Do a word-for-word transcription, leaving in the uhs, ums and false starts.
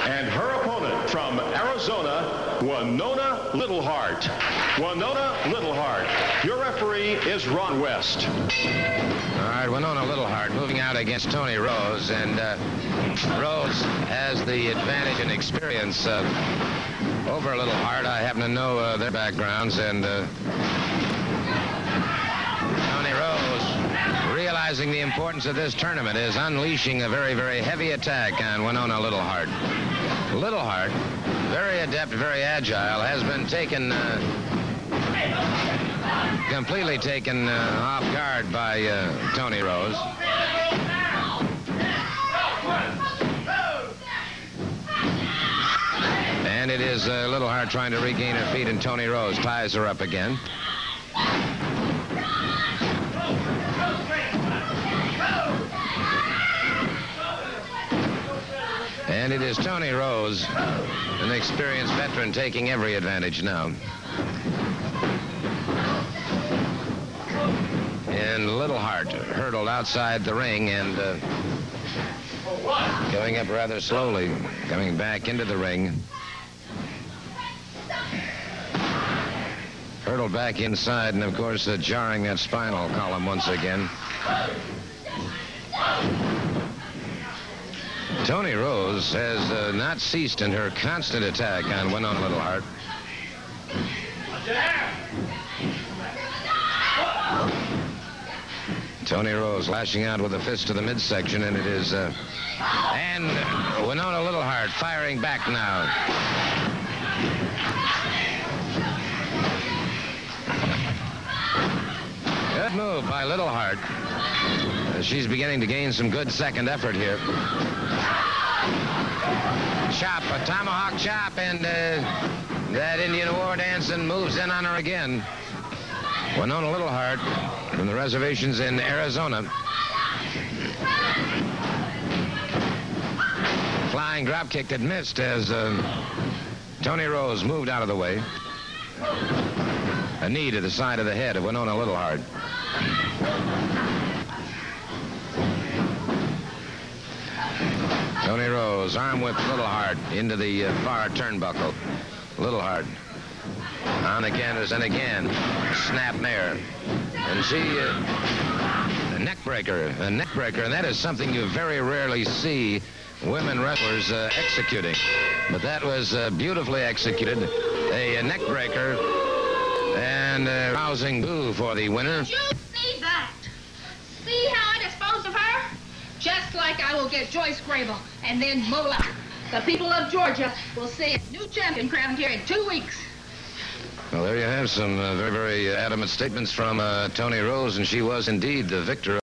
And her opponent from Arizona, Winona Littleheart. Winona Littleheart. Your referee is Ron West. All right, Winona Littleheart moving out against Toni Rose, and uh, Rose has the advantage and experience uh, over Littleheart. I happen to know uh, their backgrounds, and uh, Toni Rose, realizing the importance of this tournament, is unleashing a very, very heavy attack on Winona Littleheart. Littleheart, very adept, very agile, has been taken... Uh, completely taken uh, off guard by uh, Toni Rose. And it is uh, Littleheart trying to regain her feet, and Toni Rose ties her up again. And it is Toni Rose, an experienced veteran, taking every advantage now. And Littleheart hurdled outside the ring and uh, going up rather slowly, coming back into the ring. Hurdled back inside, and of course uh, jarring that spinal column once again. Toni Rose has uh, not ceased in her constant attack on Winona Littleheart. Toni Rose lashing out with a fist to the midsection, and it is, uh, and Winona Littleheart firing back now. Good move by Littleheart. Uh, she's beginning to gain some good second effort here. Chop, a tomahawk chop, and uh, that Indian war dancing moves in on her again. Winona Littleheart from the reservations in Arizona. Flying drop kick that missed as uh, Toni Rose moved out of the way. A knee to the side of the head of Winona Littleheart. Toni Rose, arm whip Littleheart into the uh, far turnbuckle. Littleheart on the canvas, and again, snap mare. And she, uh, a neck breaker, a neck breaker, and that is something you very rarely see women wrestlers uh, executing. But that was uh, beautifully executed. A, a neck breaker, and a rousing boo for the winner. Did you see that? See how I disposed of her? Just like I will get Joyce Grable and then Mola. The people of Georgia will see a new champion crowned here in two weeks. Well, there you have some uh, very, very adamant statements from uh, Toni Rose, and she was indeed the victor.